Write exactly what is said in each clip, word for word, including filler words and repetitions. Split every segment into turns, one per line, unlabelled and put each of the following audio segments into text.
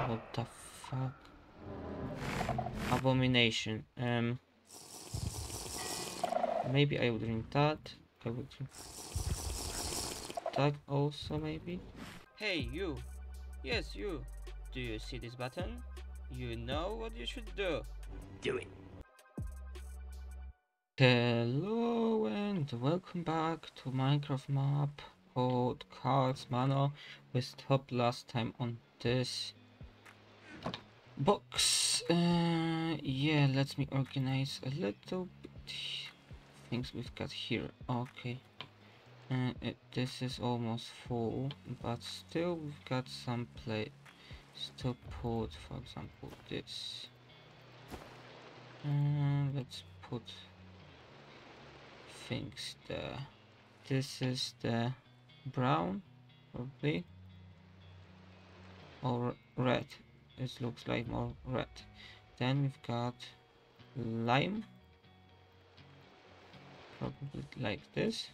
What the fuck? Abomination. Um. Maybe I would drink that. I would drink that also, maybe. Hey, you. Yes, you. Do you see this button? You know what you should do.
Do it.
Hello and welcome back to Minecraft map called Carl's Manor. We stopped last time on this box. Uh, yeah, let me organize a little bit things we've got here. Okay. Uh, it, this is almost full, but still we've got some place to put, for example, this. Uh, let's put things there. This is the brown, probably, or red. It looks like more red. Then we've got lime, probably like this.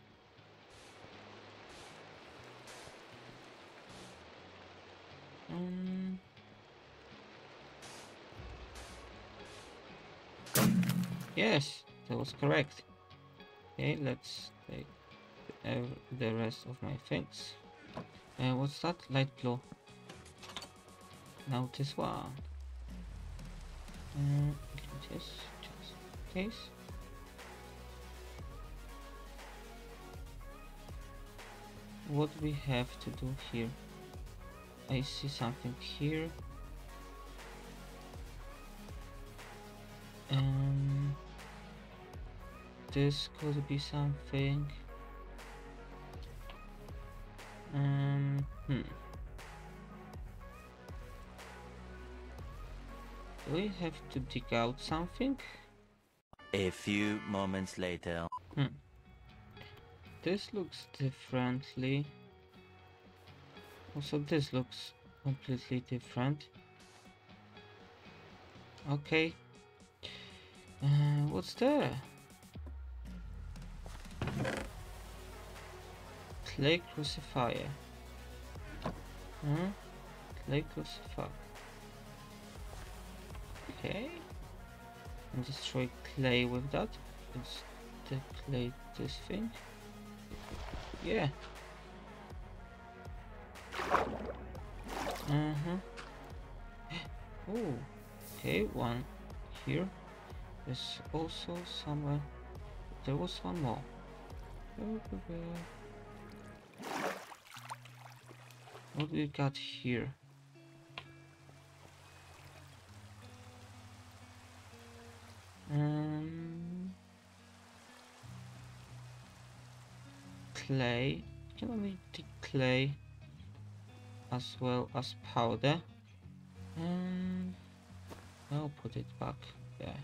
Um, yes, that was correct. Okay, let's take uh, the rest of my things. Uh, what's that? Light blue. Now this one. Uh, just, just in case. What we have to do here? I see something here. Um, this could be something. Um, hmm. Do we have to dig out something?
A few moments later.
Hmm. This looks differently. Also, this looks completely different. Okay. Uh, what's there? Clay crucifier. Huh? Clay crucifier. Okay. And destroy clay with that. Let's the clay this thing. Yeah. Uh-huh. Oh. Okay, one here. There's also somewhere. There was one more. What we got here? Um, clay. You can only take clay as well as powder. And I'll put it back there.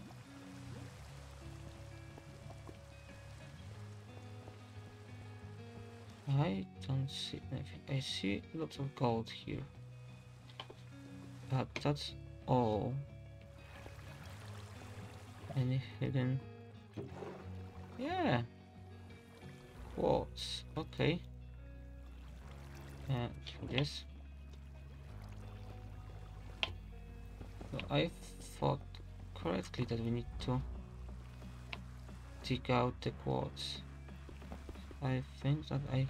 I don't see anything. I see lots of gold here. But that's all. Any hidden? Yeah. Quartz. Okay. And this. So I thought correctly that we need to dig out the quartz. I think that I...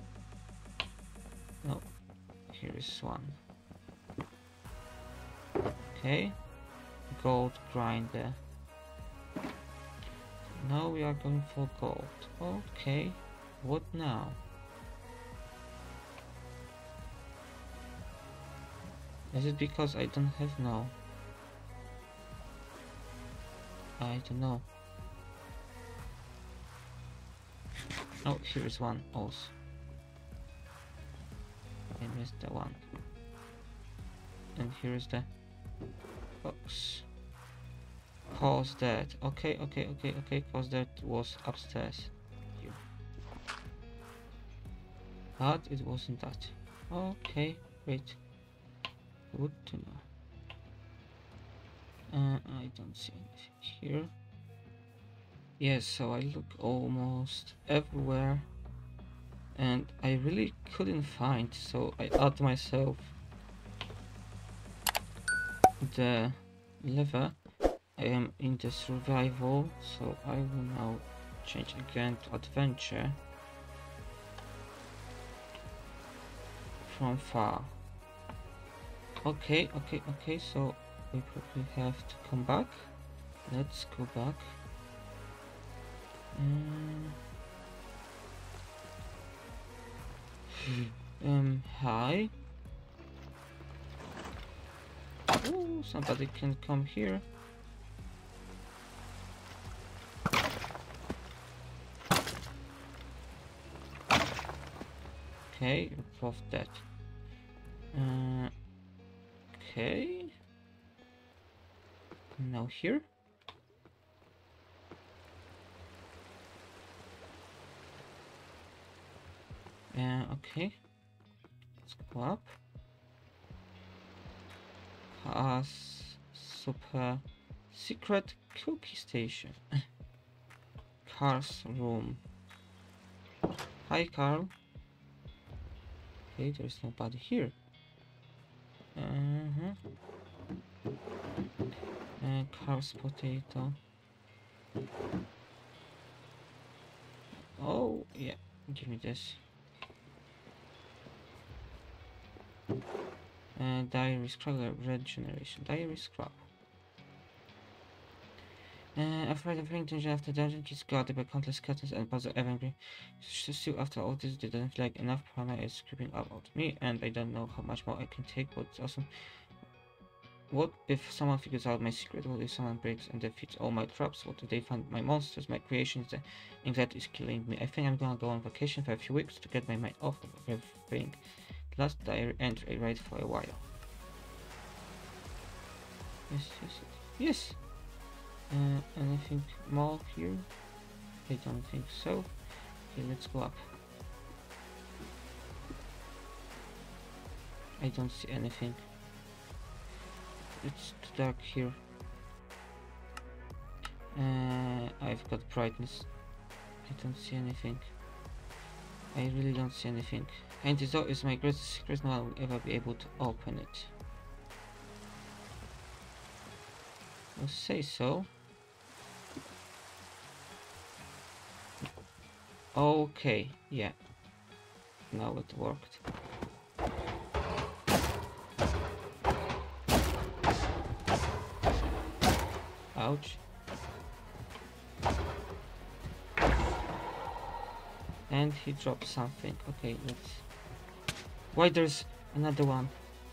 No. Here is one. Okay. Gold grinder. Now we are going for gold. Okay. What now? Is it because I don't have no? I don't know. Oh, here is one also. I missed the one. And here is the box. Cause that. Okay, okay, okay, okay. Cause that was upstairs. Here. But it wasn't that. Okay, wait. Good to know. Uh, I don't see anything here. Yes, so I look almost everywhere and I really couldn't find, so I add myself the lever. I am in the survival, so I will now change again to adventure. From far. Okay, okay, okay, so we probably have to come back. Let's go back. Um, um hi. Oh, somebody can come here. Okay, you're both dead. Uh, okay. Now here. Uh, okay. Let's go up. As super secret cookie station. Carl's room. Hi, Carl. Okay, there's nobody here. Uh-huh. Uh, Carl's potato. Oh, yeah. Give me this. Uh, diary scrap regeneration. Diary scrap. Uh, afraid of ring dungeon after dungeon kids guarded by countless skeletons and puzzle evergreen. Still, after all this, they don't feel like enough prana is creeping up out me, and I don't know how much more I can take. What's awesome? What if someone figures out my secret? What if someone breaks and defeats all my traps? What if they find my monsters, my creations? The anxiety is killing me. I think I'm gonna go on vacation for a few weeks to get my mind off of everything. Last diary entry I write for a while. Yes, yes, yes. Uh, anything more here? I don't think so. Okay, let's go up. I don't see anything. It's too dark here. Uh, I've got brightness. I don't see anything. I really don't see anything. And this door is my greatest secret. No one will ever be able to open it. I'll say so. Okay, yeah. Now it worked. Ouch. And he dropped something. Okay, let's... Why there's another one?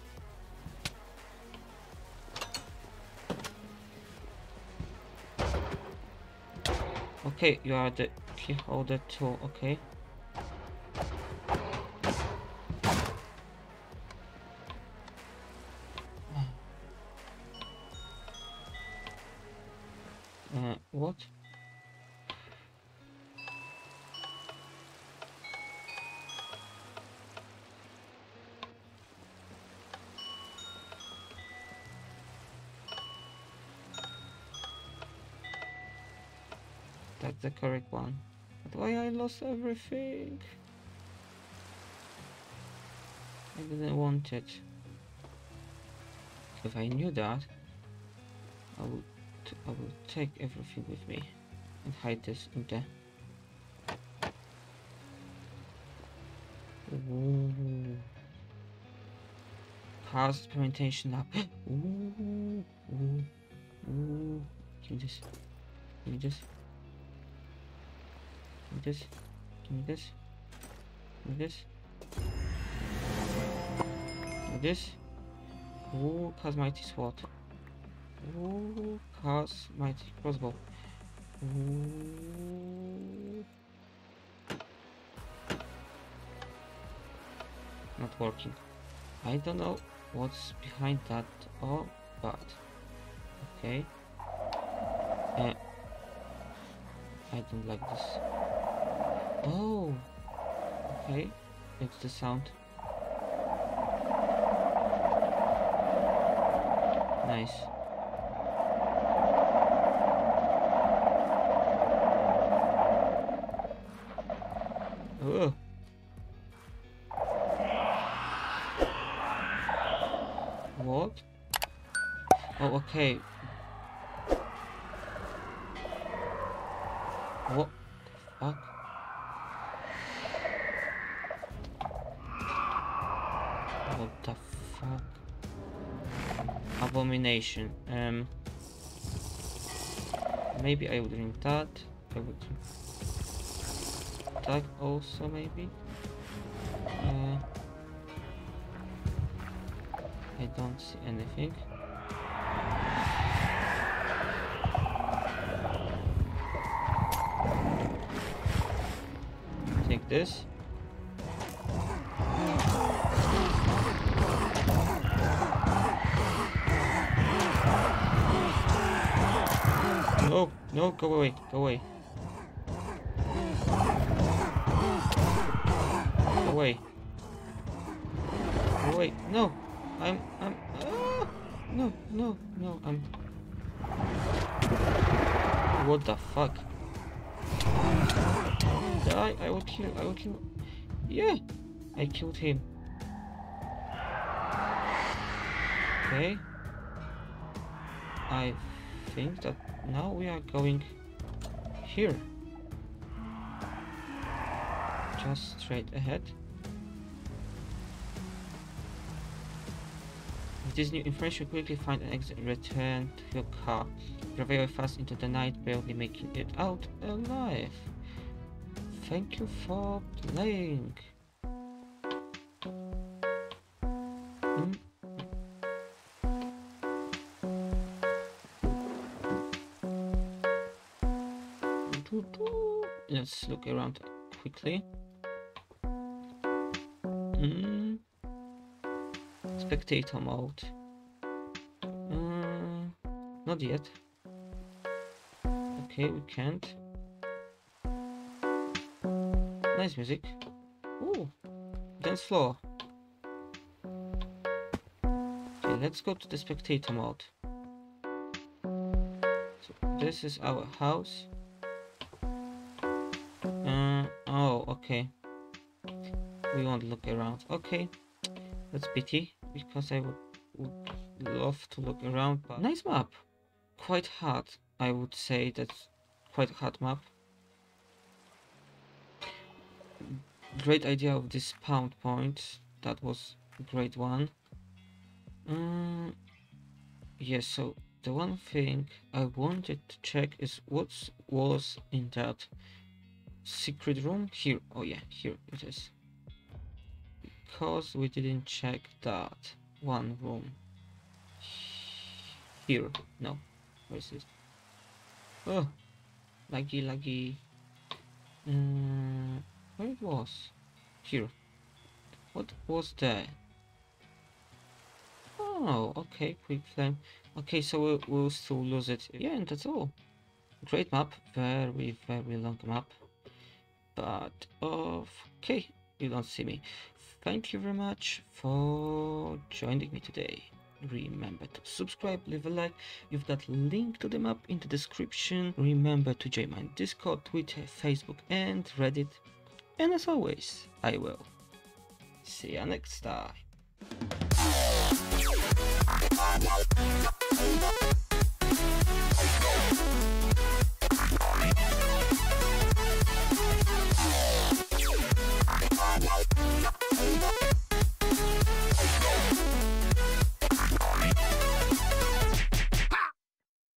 Okay, you are the key holder too, okay. Uh, what? That's the correct one. But why I lost everything? I didn't want it. If I knew that, I would I will take everything with me and hide this in the... Ooh. House experimentation lab. Ooh, ooh, ooh. Give me this. Give me this. Give me this. Give me this. Give me this. Give me this. Ooh, Cosmighty Sword. Ooh, Cosmighty Crossbow. Ooh. Not working. I don't know what's behind that. Oh, but okay. Uh, I don't like this. Oh, okay. It's the sound. Nice. Oh. What? Oh, okay. What the fuck? What the fuck? Abomination. Um. Maybe I would drink that. I would drink that also, maybe. Uh, I don't see anything. Take this. No, no, go away, go away. Go away. Go away. No, I'm, I'm, ah! No, no, no, I'm. What the fuck? Die, I will kill, I will kill. Yeah, I killed him. Okay. I think that now we are going here. Just straight ahead. With this new information, quickly find an exit and return to your car. Drive very fast into the night, barely making it out alive. Thank you for playing. Hmm? Let's look around quickly. Mm. Spectator mode. Uh, not yet. Okay, we can't. Nice music. Ooh, dance floor. Okay, let's go to the spectator mode. So this is our house. Uh, oh, okay. We won't look around. Okay, that's pity because I would, would love to look around. But nice map. Quite hard. I would say that's quite a hard map. Great idea of this spawn point. That was a great one. Um, yes. So the one thing I wanted to check is what was in that secret room here. Oh yeah, here it is. Because we didn't check that one room. Here, no. Where is it? Oh, laggy, laggy. Um, where it was? Here. What was there? Oh, okay, quick flame. Okay, so we'll, we'll still lose it. Yeah, and that's all. Great map, very, very long map. But, okay, you don't see me. Thank you very much for joining me today. Remember to subscribe, leave a like. You've got link to the map in the description. Remember to join my Discord, Twitter, Facebook and Reddit. And as always, I will see you next time.